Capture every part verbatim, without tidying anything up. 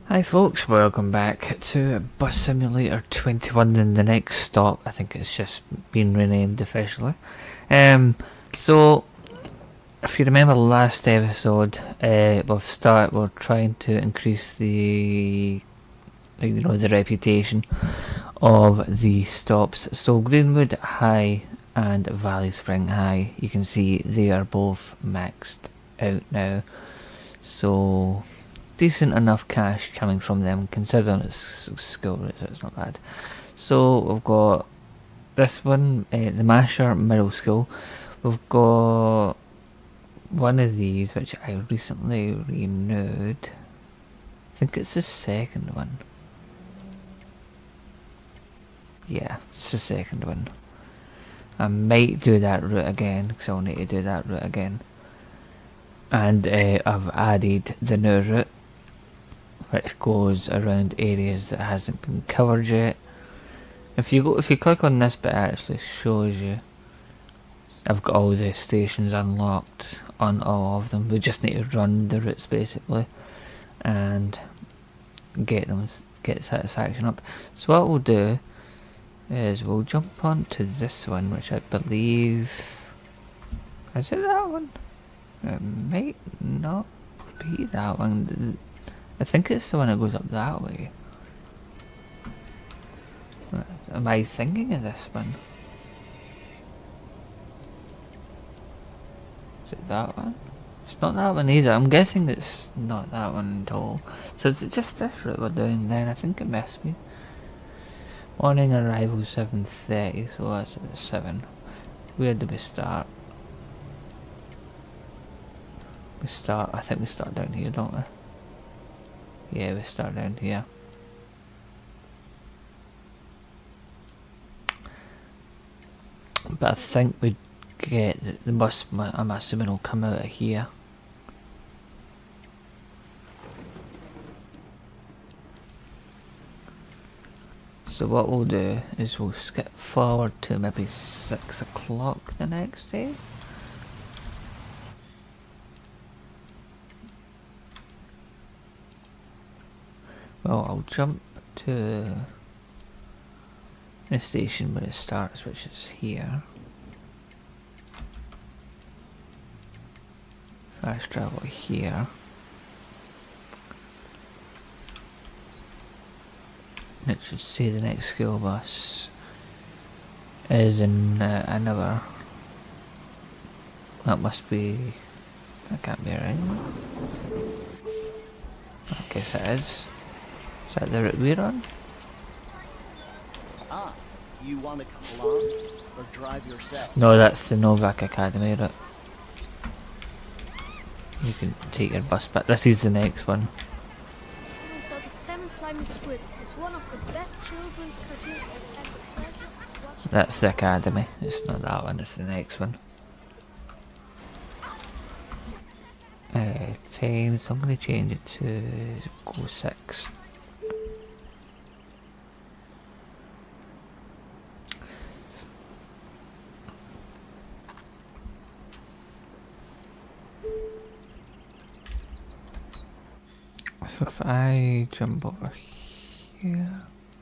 Hi folks, welcome back to Bus Simulator twenty-one and the next stop. I think it's just been renamed officially. Um, so, if you remember last episode, uh, we've start, we're trying to increase the, you know, the reputation of the stops. So Greenwood High and Valley Spring High, you can see they are both maxed out now. So decent enough cash coming from them considering it's skill rate, so it's not bad. So we've got this one, uh, the Masher Middle School. We've got one of these which I recently renewed. I think it's the second one. Yeah, it's the second one. I might do that route again because I'll need to do that route again. And uh, I've added the new route, which goes around areas that hasn't been covered yet. If you go, if you click on this bit, it actually shows you. I've got all the stations unlocked on all of them. We just need to run the routes basically, and get them, get satisfaction up. So what we'll do is we'll jump onto this one, which I believe is it that one. It might not be that one. I think it's the one that goes up that way. Am I thinking of this one? Is it that one? It's not that one either. I'm guessing it's not that one at all. So is it just this route we're doing then? I think it must be. Morning arrival seven thirty, so that's about seven. Where do we start? We start, I think we start down here, don't we? Yeah, we start down here. But I think we get the bus, I'm assuming, will come out of here. So what we'll do is we'll skip forward to maybe six o'clock the next day. Well, I'll jump to the station where it starts, which is here. Fast travel here. It should say the next school bus is in uh, another. That must be. That can't be right. I guess it is. Is that the route we're on? Ah, you want to come along or drive yourself? No, that's the Novak Academy route. You can take your bus back. This is the next one. Seven Slimy Squids is one of the best children's cartoons I've had the pleasure of watching. That's the Academy. It's not that one, it's the next one. Uh, ten, so I'm going to change it to go six. So if I jump over here,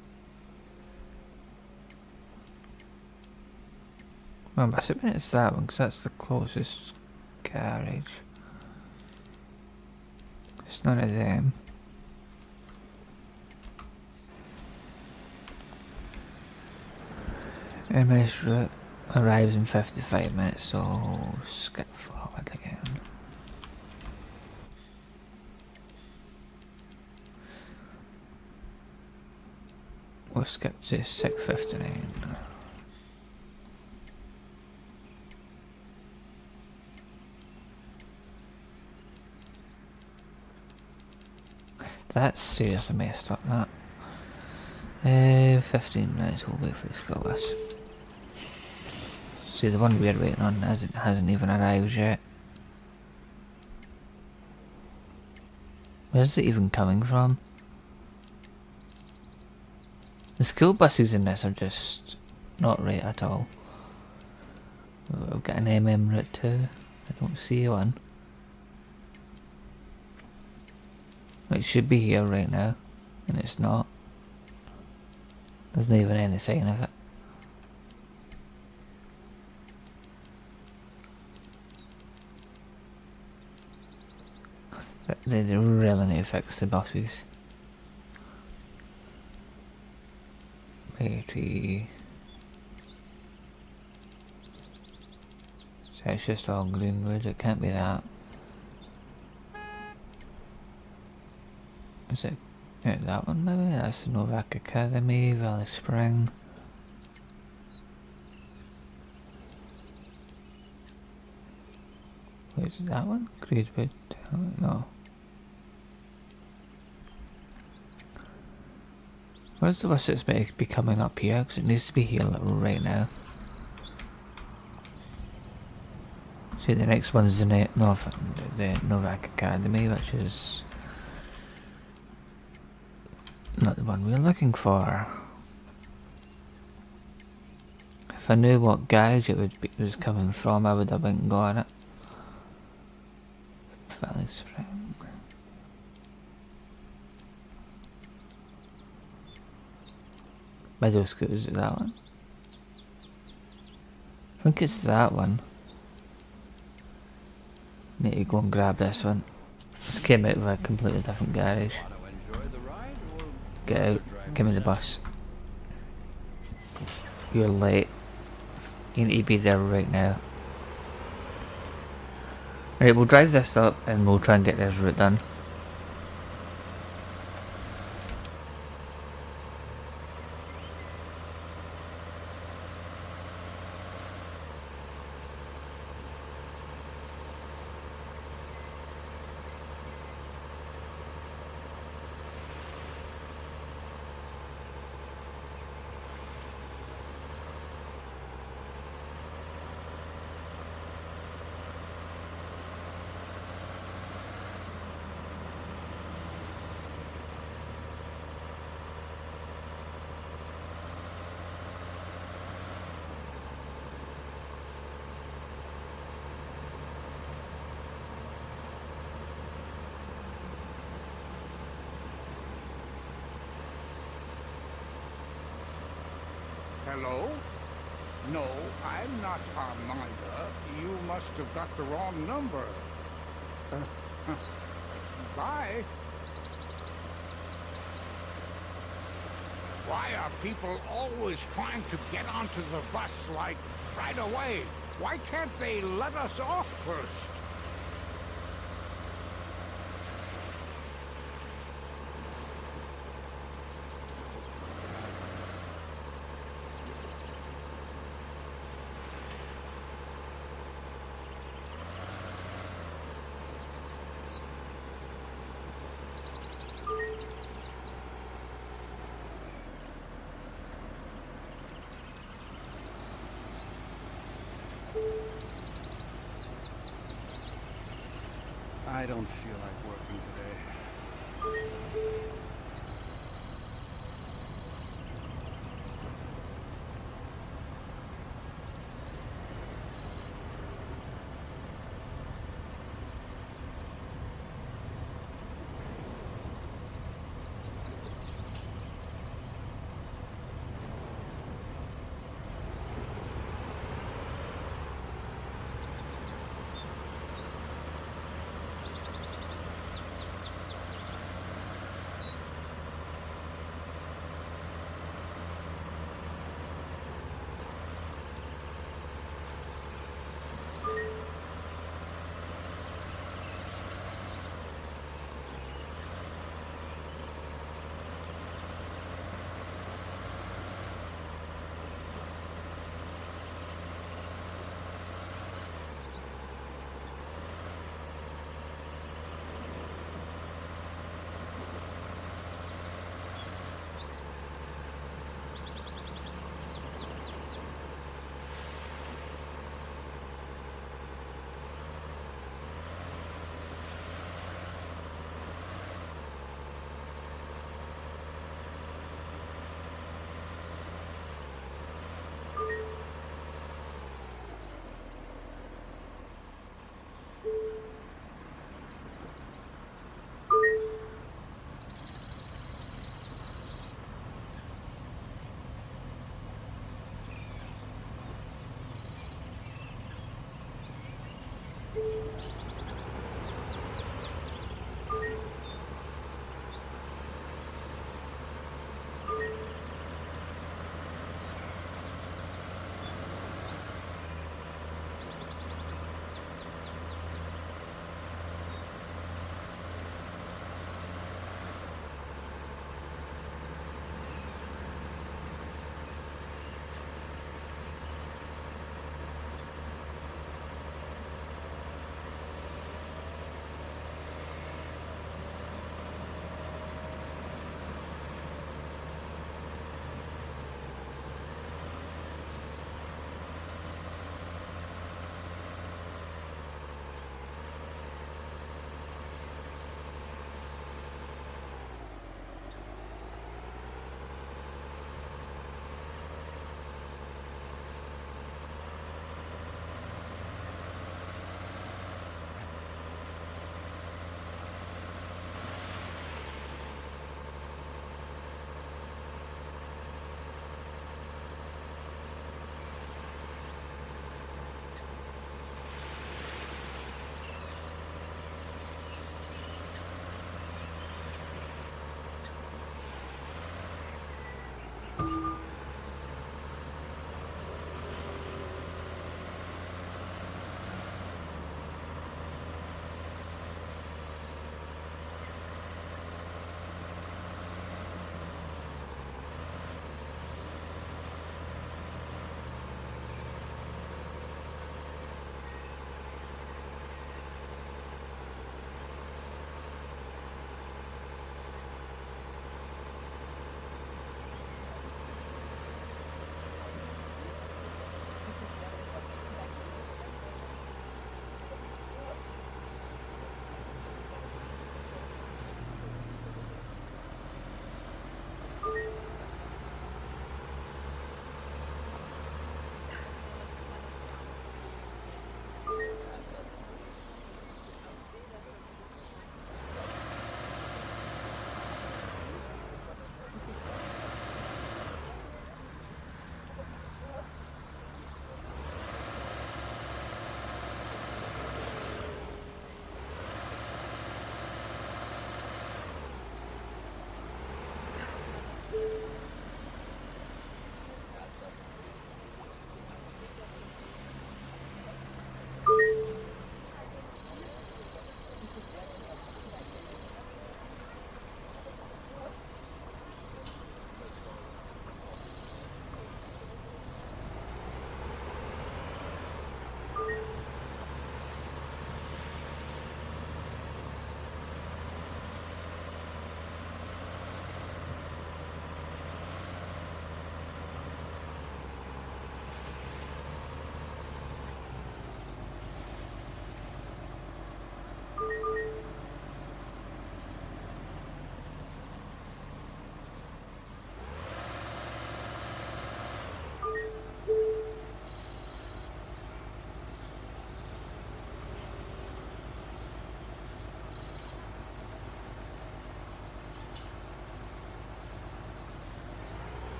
well, I'm assuming it's that one because that's the closest garage. It's none of them. M S route arrives in fifty-five minutes, so I'll skip forward again. We'll skip to six fifty-nine. That's seriously messed up, that. Uh, fifteen minutes, we'll wait for the school bus. See, the one we're waiting on hasn't, hasn't even arrived yet. Where's it even coming from? The school buses in this are just not right at all. We've got an M M route too. I don't see one. It should be here right now, and it's not. There's not even any sign of it. But they really need to fix the buses. Maybe. So it's just all Greenwood, it can't be that. Is it? Yeah, that one maybe? That's the Novak Academy, Valley Spring. Wait, is it that one? Greenwood? No. Where's the bus that's meant to be coming up here? Because it needs to be here right now. See, the next one's the, ne Nov the Novak Academy, which is not the one we're looking for. If I knew what garage it would be, it was coming from, I would have been got it. Valley Spring. Meadow School, is it that one? I think it's that one. Need to go and grab this one. This came out of a completely different garage. Get out. Give me the bus. You're late. You need to be there right now. Right, we'll drive this up and we'll try and get this route done. Hello? No, I'm not Armanda. You must have got the wrong number. Uh, bye. Why are people always trying to get onto the bus, like, right away? Why can't they let us off first? I don't feel like working today.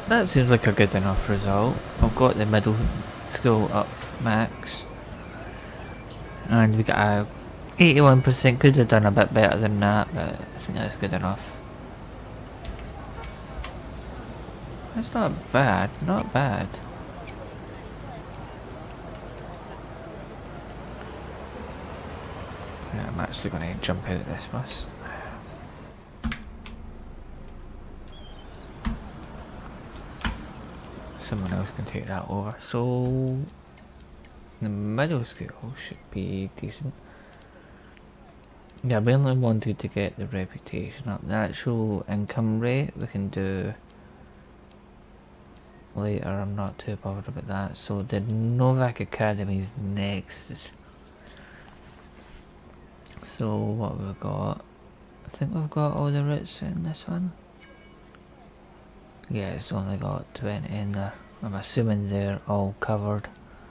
that seems like a good enough result. I've got the middle school up max. And we got a eighty-one percent, could have done a bit better than that, but I think that's good enough. That's not bad, not bad. Yeah, I'm actually going to jump out of this bus. Someone else can take that over. So the middle school should be decent. Yeah, we only wanted to get the reputation up. The actual income rate we can do later. I'm not too bothered about that. So the Novak Academy is next. So what we've got, I think we've got all the routes in this one. Yeah, it's only got twenty in there. I'm assuming they're all covered.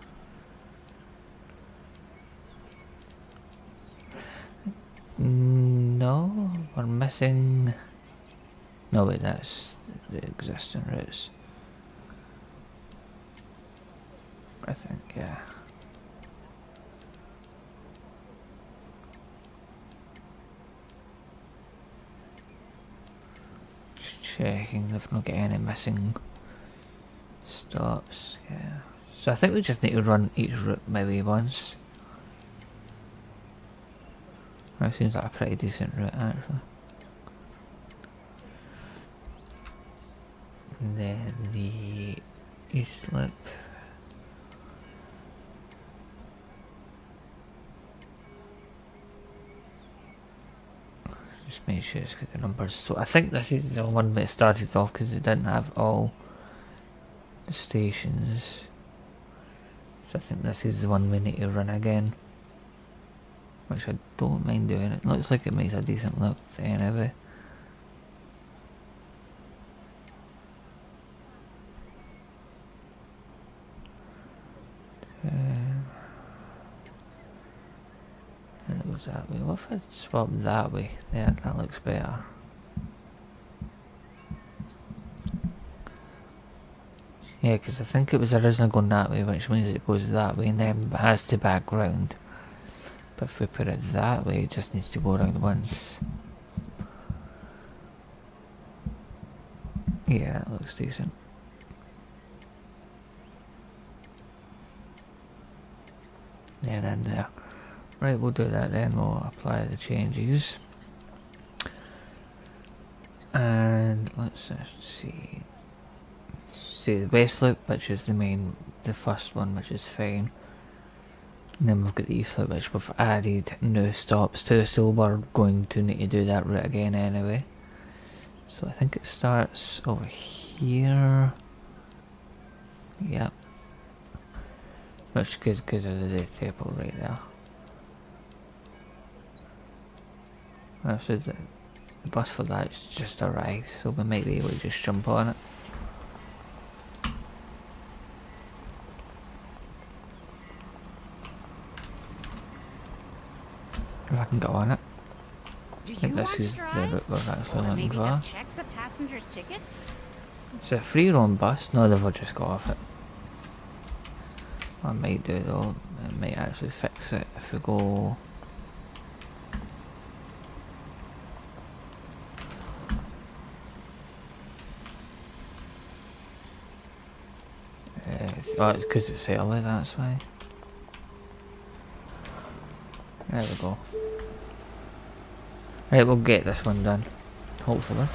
No, we're missing. No, wait, that's the existing routes. I think, yeah. Just checking if not getting any missing stops. Yeah. So I think we just need to run each route maybe once. That seems like a pretty decent route actually. And then the east loop. Just make sure it's got the numbers. So I think this is the one that started off because it didn't have all the stations. So I think this is the one we need to run again. Which I don't mind doing. It looks like it makes a decent look anyway. Um, and it goes that way. What if I swap that way? Yeah, that looks better. Yeah, because I think it was originally going that way, which means it goes that way and then has to back round. But if we put it that way, it just needs to go around once. Yeah, that looks decent. Yeah, and there. Right, we'll do that then. We'll apply the changes. And let's just see. See the base loop, which is the main, the first one, which is fine. And then we've got the east loop, which we've added new stops to, so we're going to need to do that route again anyway. So I think it starts over here. Yep. Which is because of the table right there. Actually, the, the bus for that is just arrived, so we might be able to just jump on it. If I can get on it. Do I think you this want is to the drive? route we're actually Or looking maybe for. just check the passengers' tickets? It's a free roam bus. No, they've all just got off it. What I might do though, I might actually fix it if we go. Uh, oh, it's because it's early, that's why. There we go. Right, we'll get this one done. Hopefully.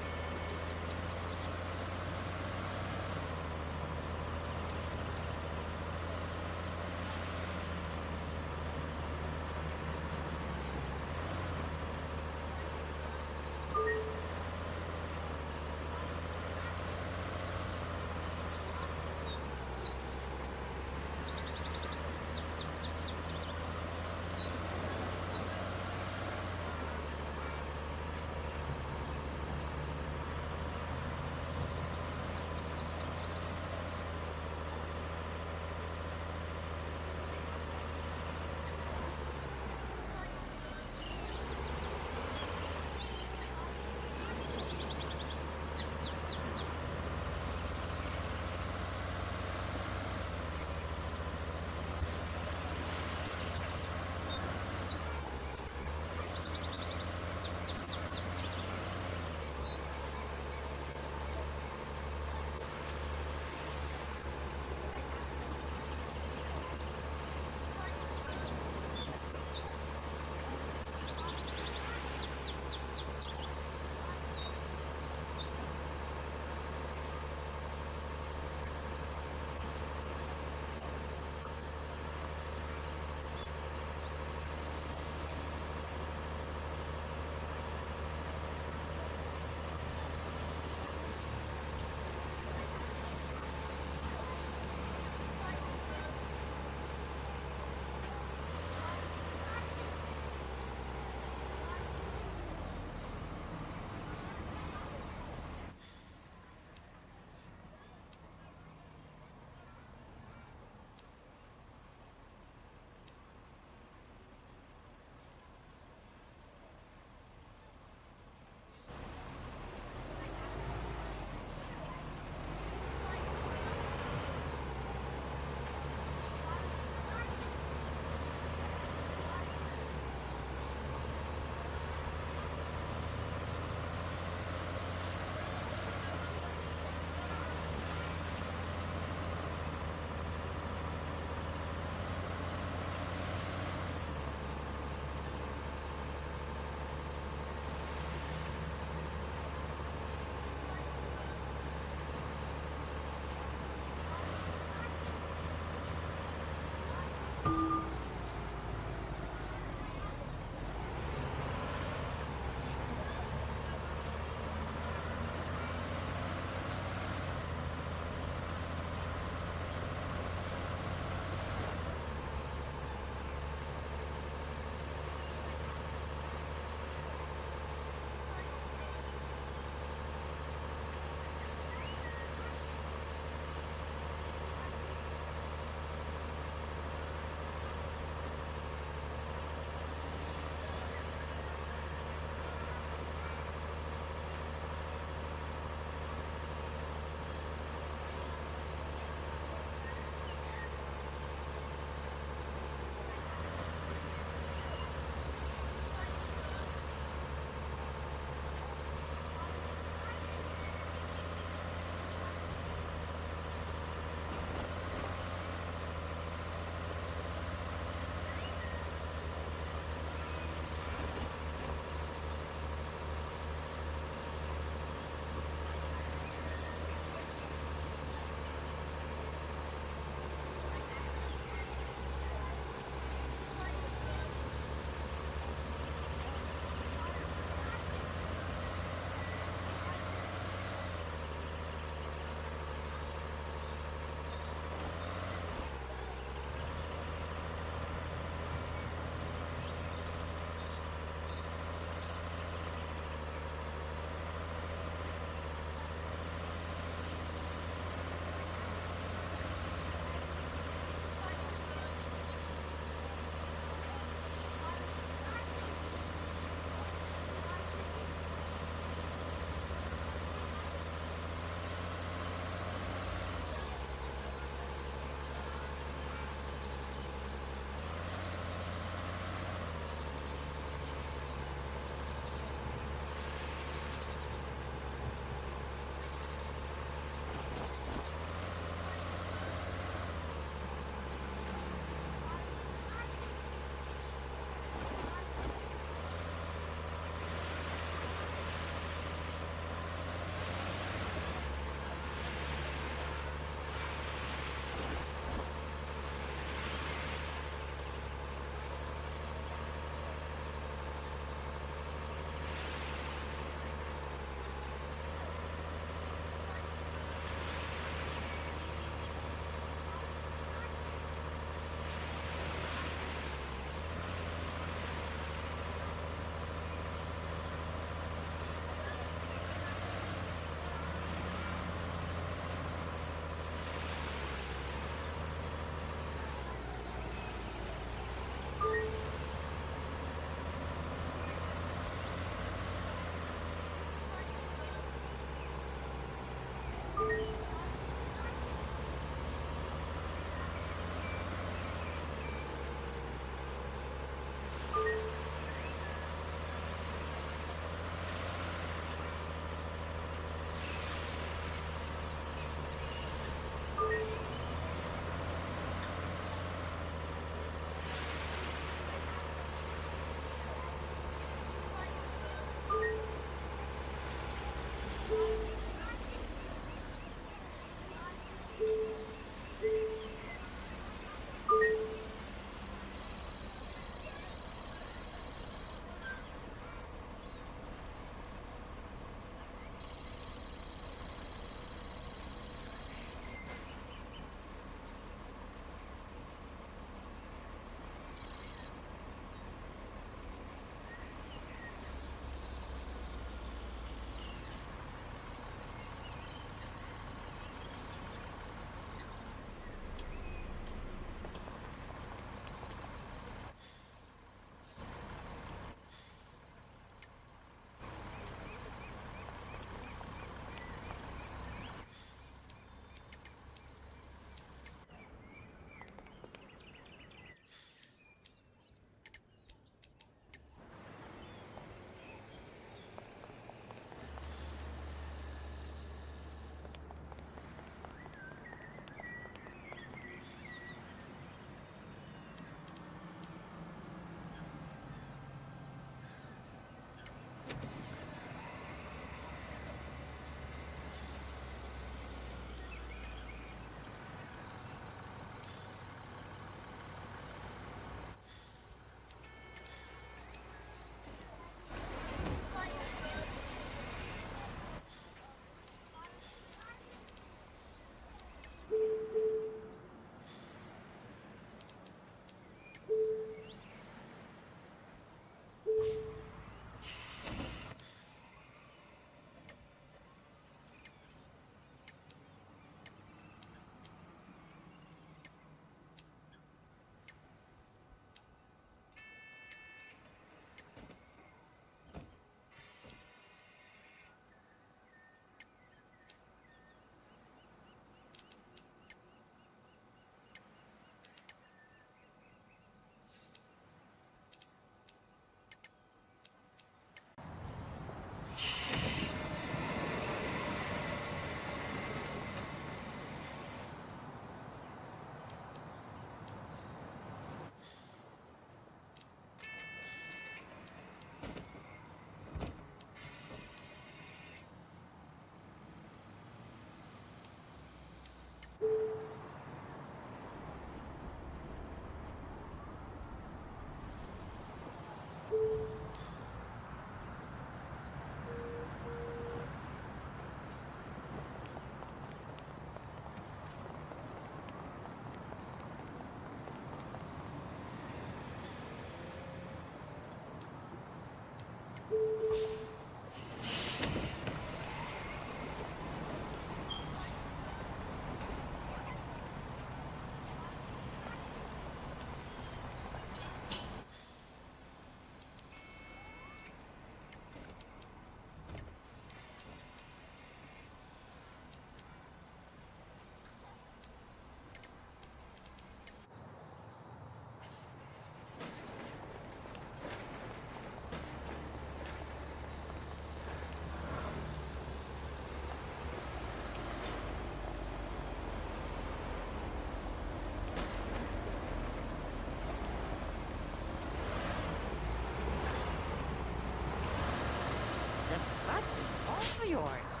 yours.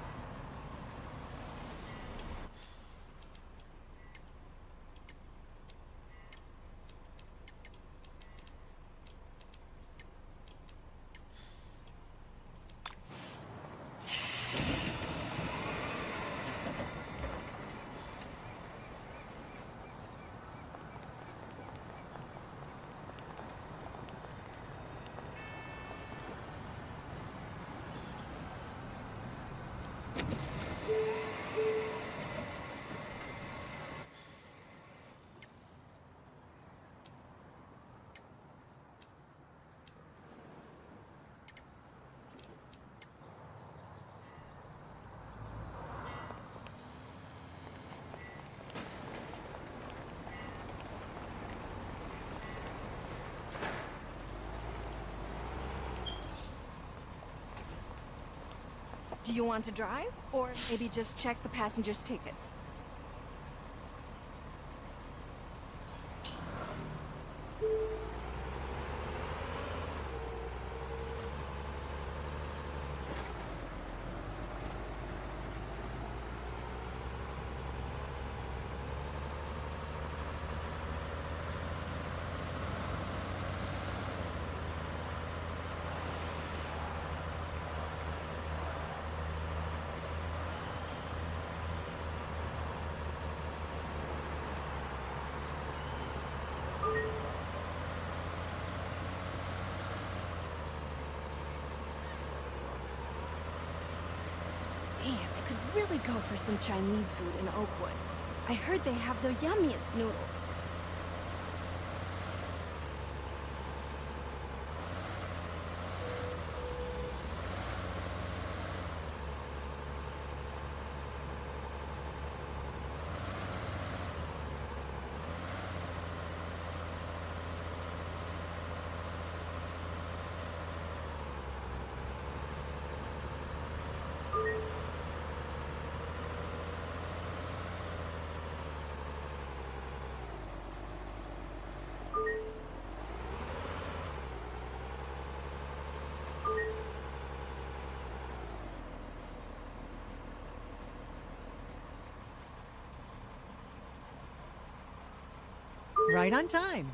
Do you want to drive? Or maybe just check the passengers' tickets? Damn, I could really go for some Chinese food in Oakwood. I heard they have the yummiest noodles. Right on time.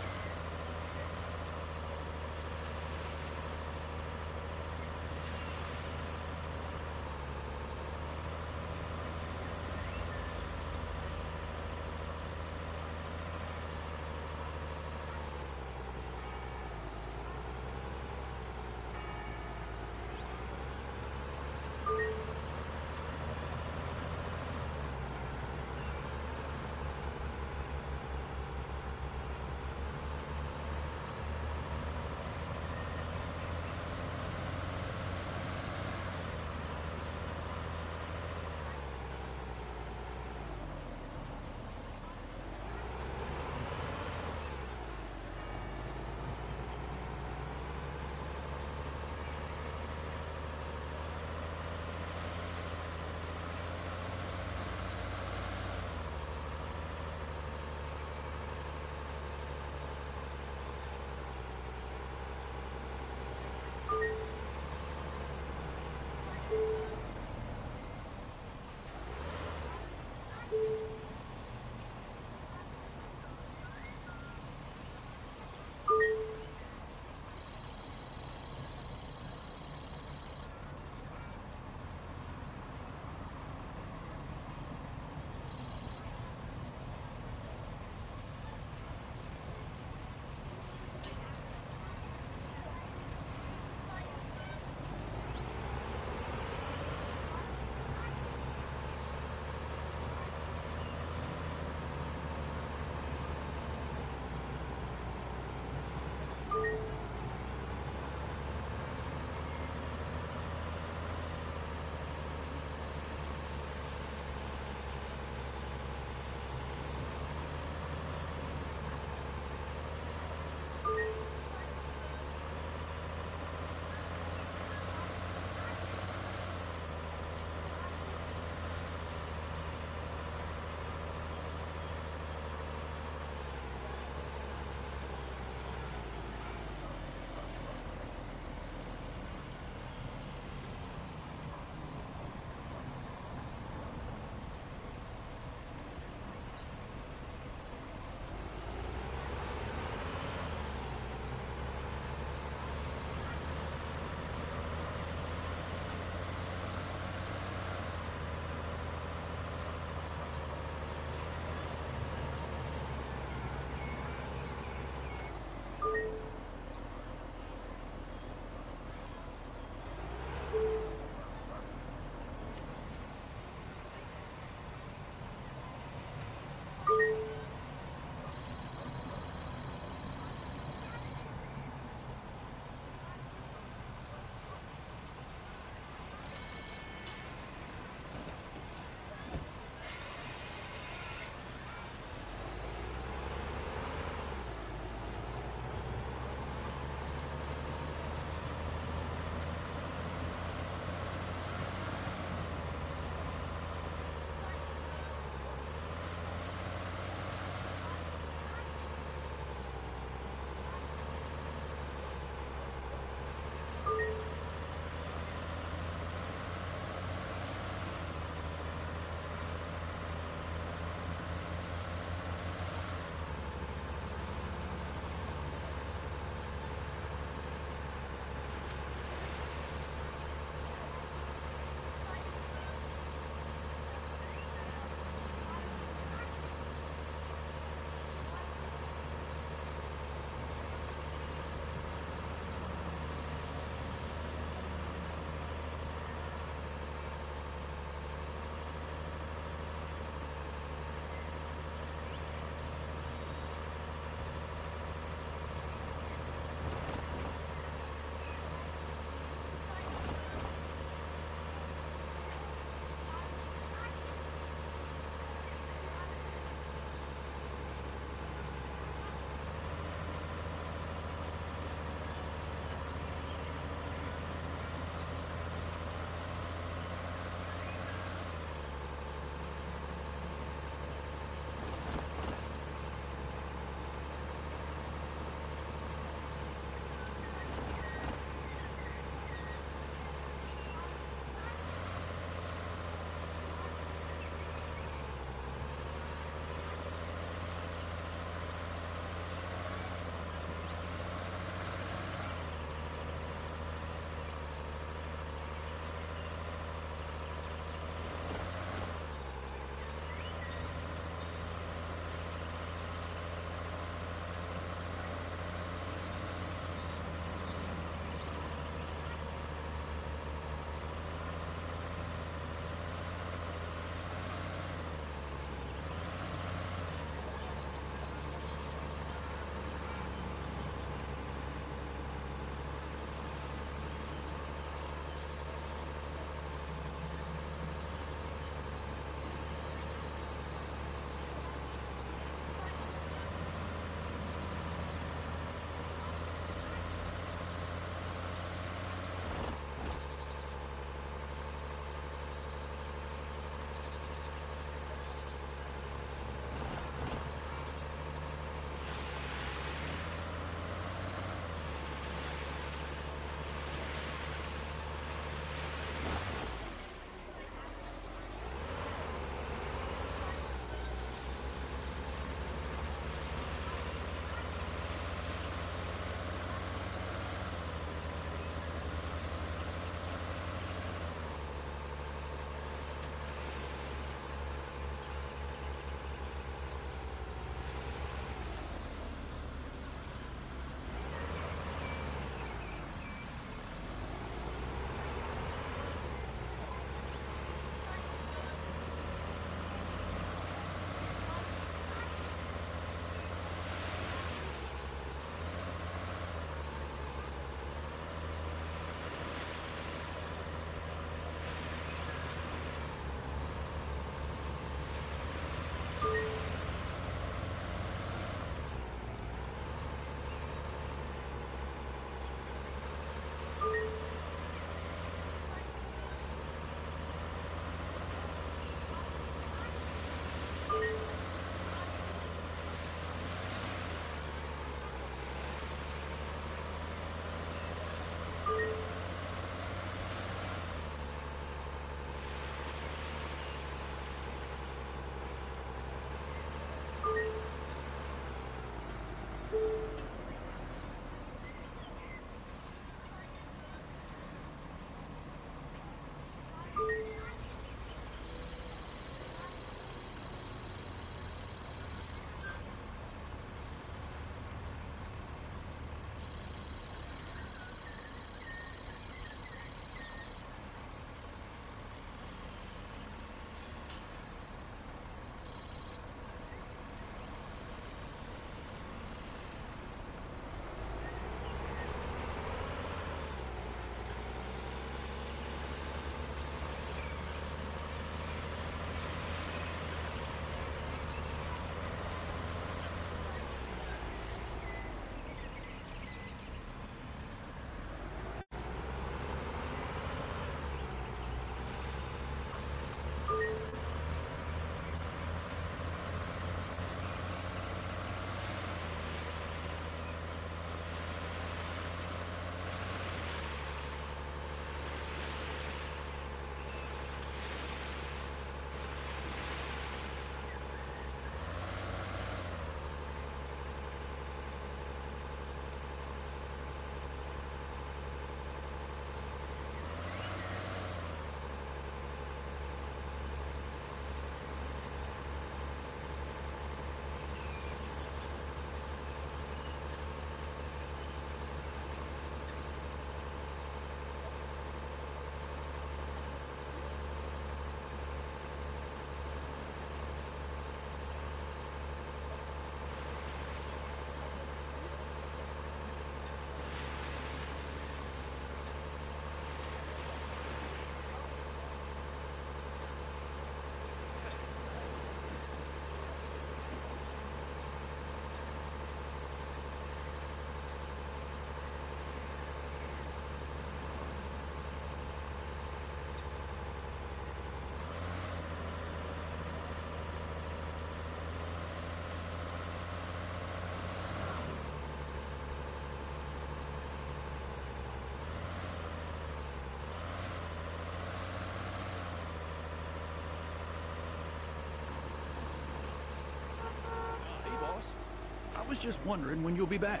was just wondering when you'll be back.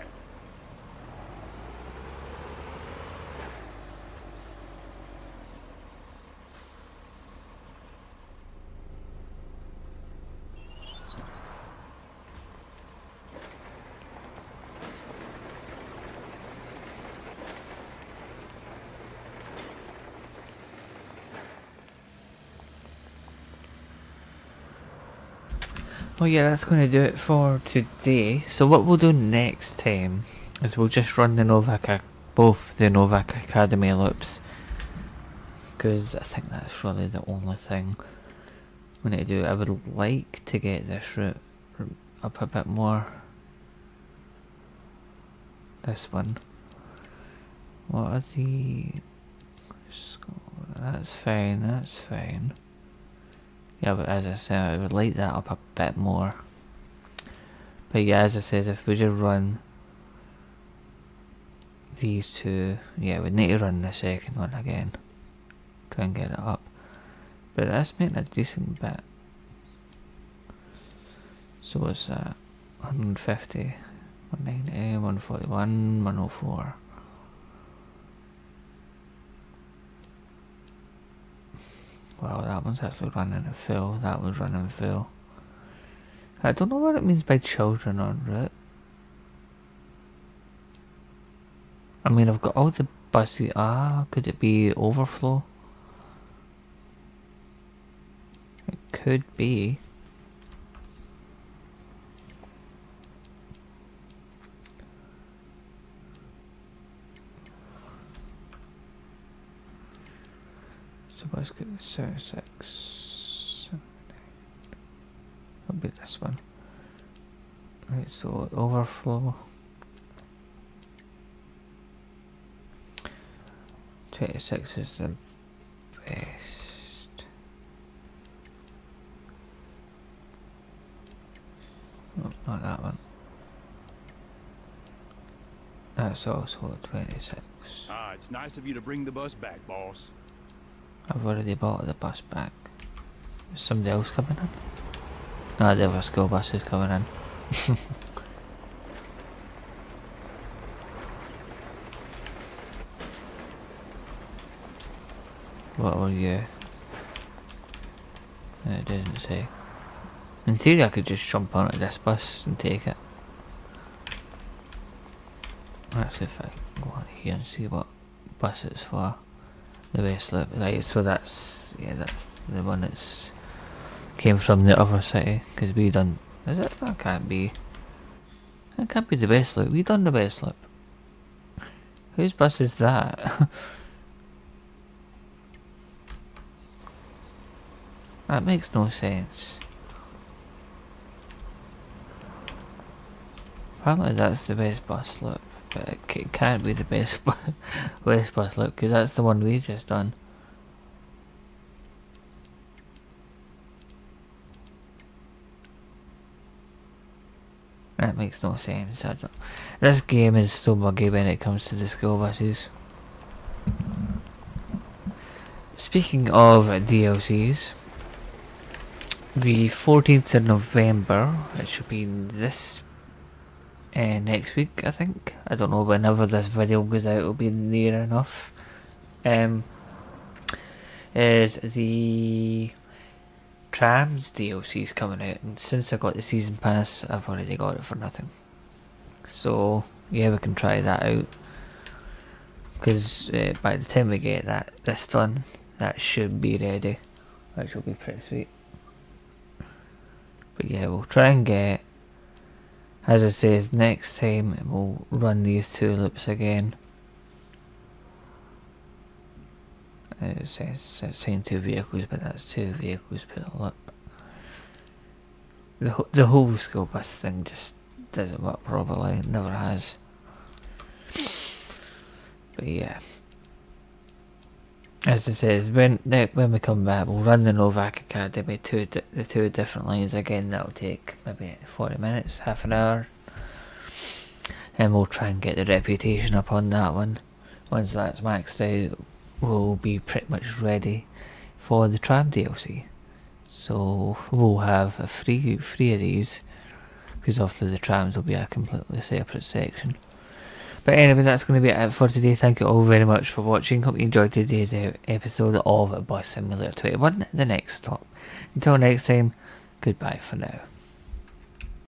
Well, yeah, that's going to do it for today. So what we'll do next time is we'll just run the Novak, both the Novak Academy loops, because I think that's really the only thing we need to do. I would like to get this route up a bit more. This one. What are the... That's fine, that's fine. Yeah, but as I said, I would like that up a bit more. But yeah, as I said, if we just run these two, yeah, we need to run the second one again. Try and get it up. But that's making a decent bit. So what's that? one fifty, one ninety, one forty-one, one oh four. Wow, that one's actually running in full. That one's running full. I don't know what it means by children en route. I mean, I've got all the buses. Ah, could it be overflow? It could be. So let's get the thirty-six, seven, nine. That'll be this one. Right, so overflow. twenty-six is the best. Oh, not that one. That's also twenty-six. Ah, it's nice of you to bring the bus back, boss. I've already bought the bus back. Is somebody else coming in? No, the other school bus is coming in. What were you? It doesn't say. In theory I could just jump onto this bus and take it. Actually, if I go on here and see what bus it's for. The base loop, right, so that's, yeah, that's the one that's came from the other city, because we done, is it? That can't be, that can't be the base loop, we done the base loop. Whose bus is that? That makes no sense. Apparently that's the best bus loop. But it, c it can't be the best bu best bus loop, because that's the one we just done. That makes no sense. I don't, this game is so buggy when it comes to the school buses. Speaking of D L Cs, the fourteenth of November, it should be this Uh, next week, I think. I don't know, whenever this video goes out, it'll be near enough. Um, is the Trams D L C's coming out, and since I got the season pass, I've already got it for nothing. So yeah, we can try that out. Because uh, by the time we get that this done, that should be ready, which will be pretty sweet. But yeah, we'll try and get. As it says, next time we'll run these two loops again. It says it's saying two vehicles, but that's two vehicles per loop. The, the whole school bus thing just doesn't work properly, it never has. But yeah. As it says, when when we come back, we'll run the Novak Academy, two the two different lines again. That'll take maybe forty minutes, half an hour, and we'll try and get the reputation up on that one. Once that's maxed out, we'll be pretty much ready for the Tram D L C. So we'll have a free free of these, because obviously the trams will be a completely separate section. But anyway, that's going to be it for today. Thank you all very much for watching. Hope you enjoyed today's episode of Bus Simulator twenty-one, the next stop. Until next time, goodbye for now.